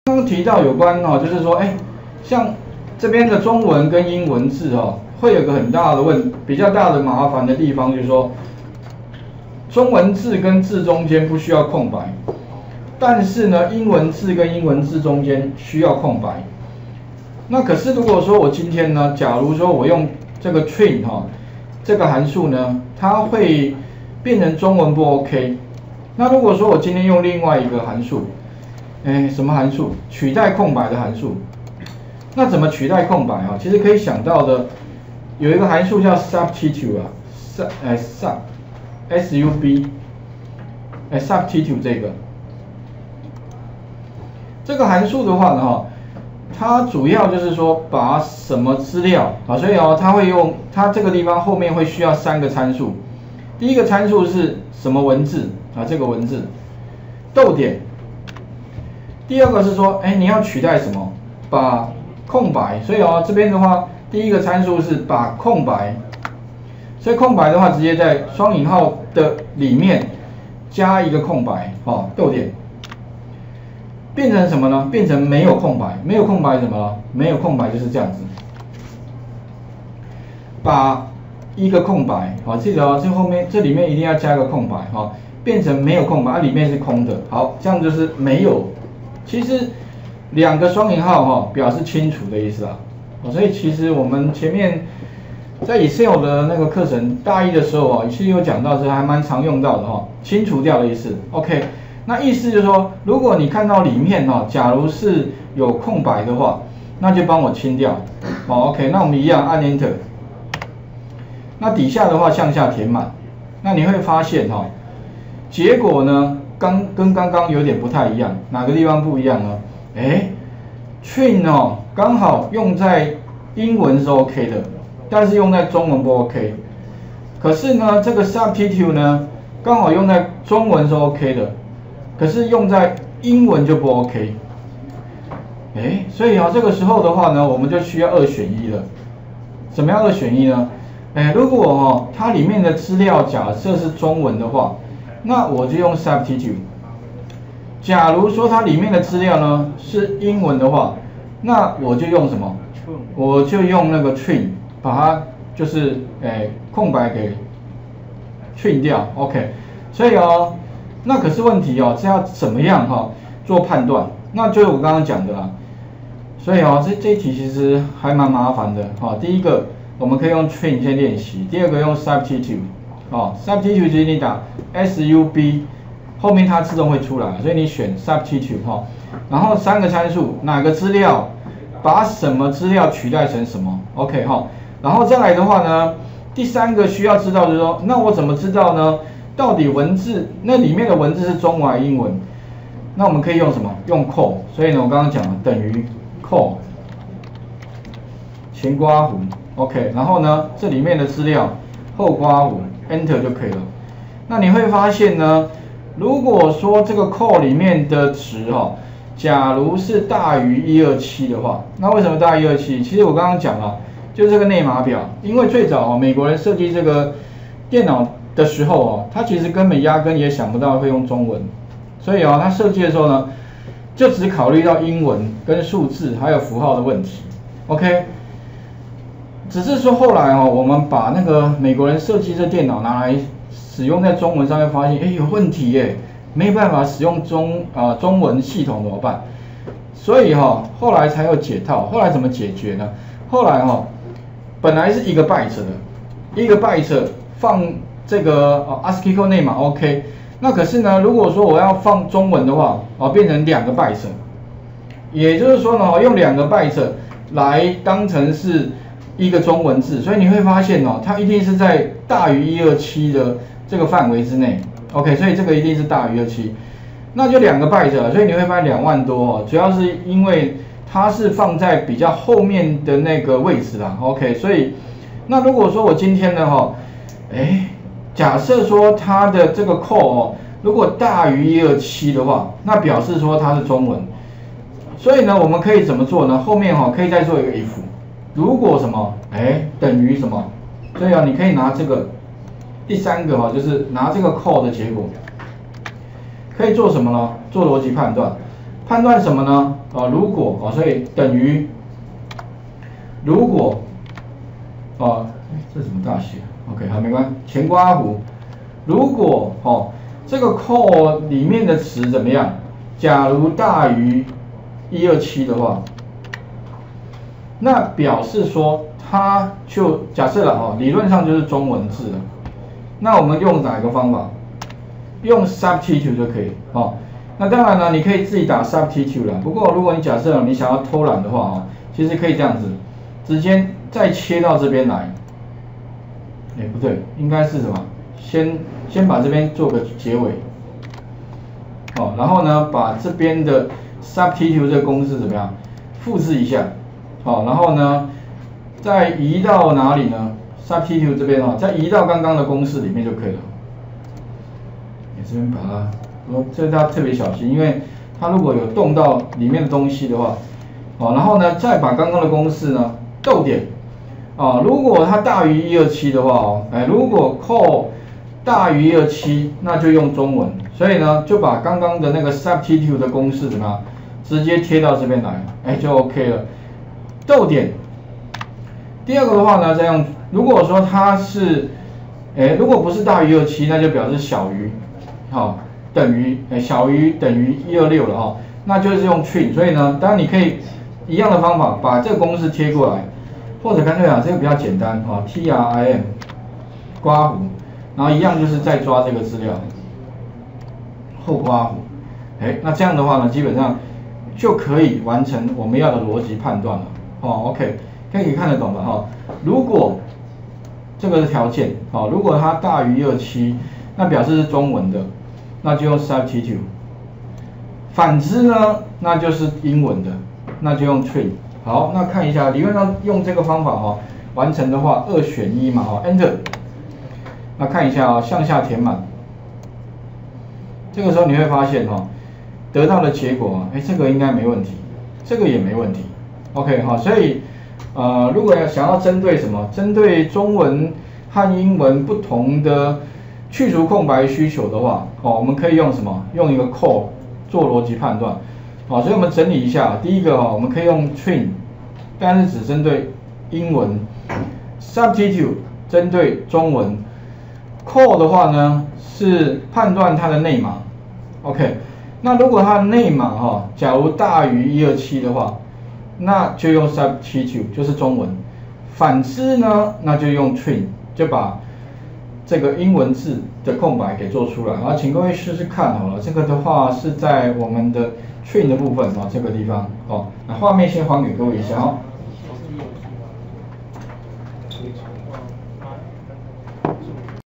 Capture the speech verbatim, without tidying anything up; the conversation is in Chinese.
刚刚提到有关哦，就是说，哎，像这边的中文跟英文字哦，会有个很大的问，比较大的麻烦的地方，就是说，中文字跟字中间不需要空白，但是呢，英文字跟英文字中间需要空白。那可是如果说我今天呢，假如说我用这个 train 哈、哦、这个函数呢，它会变成中文不 OK。那如果说我今天用另外一个函数，哎，什么函数？取代空白的函数。那怎么取代空白啊？其实可以想到的，有一个函数叫 substitute 啊 ，sub 哎 sub s u b 哎 substitute 这个这个函数的话呢，哈，它主要就是说把什么资料啊，所以哦，它会用它这个地方后面会需要三个参数。第一个参数是什么文字啊？这个文字逗点。第二个是说，哎，你要取代什么？把空白，所以哦，这边的话，第一个参数是把空白，所以空白的话，直接在双引号的里面加一个空白，哦，逗点，变成什么呢？变成没有空白，没有空白什么了？没有空白就是这样子，把一个空白，好，记得哦，这后面这里面一定要加个空白，哈，变成没有空白，它里面是空的，好，这样就是没有。其实两个双引号哈表示清除的意思啊，所以其实我们前面在 Excel 的那个课程大一的时候啊，其实有讲到，是还蛮常用到的哈，清除掉的意思。OK， 那意思就是说，如果你看到里面哈，假如是有空白的话，那就帮我清掉。好 ，OK， 那我们一样按 Enter， 那底下的话向下填满，那你会发现哈，结果呢？刚跟刚刚有点不太一样，哪个地方不一样呢？哎 ，train 哦，刚好用在英文是 OK 的，但是用在中文不 OK。可是呢，这个 substitute 呢，刚好用在中文是 OK 的，可是用在英文就不 OK。哎，所以啊，这个时候的话呢，我们就需要二选一了。什么样二选一呢？哎，如果哦，它里面的资料假设是中文的话，那我就用 substitute。假如说它里面的资料呢是英文的话，那我就用什么？我就用那个 train， 把它就是诶空白给 train 掉 ，OK。所以哦，那可是问题哦，这要怎么样哈、哦、做判断？那就是我刚刚讲的啦。所以哦，这这一题其实还蛮麻烦的哈、哦。第一个我们可以用 train 先练习，第二个用 substitute。哦 ，substitute 就是你打 S U B， 后面它自动会出来，所以你选 substitute 哈、哦，然后三个参数，哪个资料，把什么资料取代成什么 ，OK 哈、哦，然后再来的话呢，第三个需要知道就是说，那我怎么知道呢？到底文字那里面的文字是中文还是英文？那我们可以用什么？用 call， 所以呢，我刚刚讲了等于 call 前括弧 ，OK， 然后呢，这里面的资料后括弧。Enter 就可以了。那你会发现呢，如果说这个 call 里面的值哈、哦，假如是大于一二七的话，那为什么大于一二七？其实我刚刚讲了，就这个内码表，因为最早哦，美国人设计这个电脑的时候哦，他其实根本压根也想不到会用中文，所以哦，他设计的时候呢，就只考虑到英文跟数字还有符号的问题。OK。只是说后来哦，我们把那个美国人设计这电脑拿来使用在中文上面，发现哎有问题耶，没有办法使用中啊、呃、中文系统怎么办？所以哈、哦、后来才有解套。后来怎么解决呢？后来哈、哦、本来是一个 byte 的，一个 byte 放这个啊 ASCII code 内码 OK， 那可是呢，如果说我要放中文的话，哦变成两个 byte， 也就是说呢，用两个 byte 来当成是一个中文字，所以你会发现哦，它一定是在大于一二七的这个范围之内 ，OK， 所以这个一定是大于二七，那就两个 byte 了，所以你会发现两万多哦，主要是因为它是放在比较后面的那个位置啦 ，OK， 所以那如果说我今天呢哈，哎，假设说它的这个 call 哦，如果大于一二七的话，那表示说它是中文，所以呢，我们可以怎么做呢？后面哈可以再做一个 if。如果什么，哎，等于什么？所以啊，你可以拿这个第三个哈，就是拿这个 call 的结果，可以做什么呢？做逻辑判断， 判断什么呢？啊，如果啊，所以等于如果啊，这什么大写 ？OK， 好，没关系，前括弧。如果哦，这个 call 里面的值怎么样？假如大于一二七的话，那表示说它就假设了哦，理论上就是中文字了。那我们用哪个方法？用 substitute 就可以哦。那当然了，你可以自己打 substitute 了。不过如果你假设你想要偷懒的话哦，其实可以这样子，直接再切到这边来。哎，不对，应该是什么？先先把这边做个结尾。哦，然后呢，把这边的 substitute 这个公式怎么样？复制一下。好，然后呢，再移到哪里呢 ？substitute 这边哦，再移到刚刚的公式里面就可以了。你这边把它，我这要特别小心，因为它如果有动到里面的东西的话，哦，然后呢，再把刚刚的公式呢，逗点，哦，如果它大于一二七的话哦，哎，如果 call 大于一二七，那就用中文，所以呢，就把刚刚的那个 substitute 的公式怎么样，直接贴到这边来，哎，就 OK 了。逗点。第二个的话呢，这样，如果说它是，哎，如果不是大于一二七，那就表示小于，好、哦，等于，哎，小于等于一二六了哈、哦，那就是用 trim， 所以呢，当然你可以一样的方法把这个公式贴过来，或者干脆啊，这个比较简单哈、哦、，T R I M 括弧，然后一样就是再抓这个资料，后括弧，哎，那这样的话呢，基本上就可以完成我们要的逻辑判断了。哦 ，OK， 可以看得懂了哈、哦。如果这个是条件，哦，如果它大于一二七，那表示是中文的，那就用 substitute。反之呢，那就是英文的，那就用 trim。好，那看一下，理论上用这个方法哦，完成的话二选一嘛，哦 ，Enter。那看一下哦，向下填满。这个时候你会发现哦，得到的结果，哎，这个应该没问题，这个也没问题。OK， 好，所以呃，如果要想要针对什么，针对中文和英文不同的去除空白需求的话，哦，我们可以用什么？用一个 call 做逻辑判断。好，所以我们整理一下，第一个哦，我们可以用 trim， 但是只针对英文 ；substitute 针对中文 ；call 的话呢是判断它的内码。OK， 那如果它的内码哈、哦，假如大于一二七的话，那就用 substitute 就是中文，反之呢，那就用 trim 就把这个英文字的空白给做出来。然后请各位试试看好了，这个的话是在我们的 trim 的部分啊，这个地方哦。那画面先还给各位一下哦。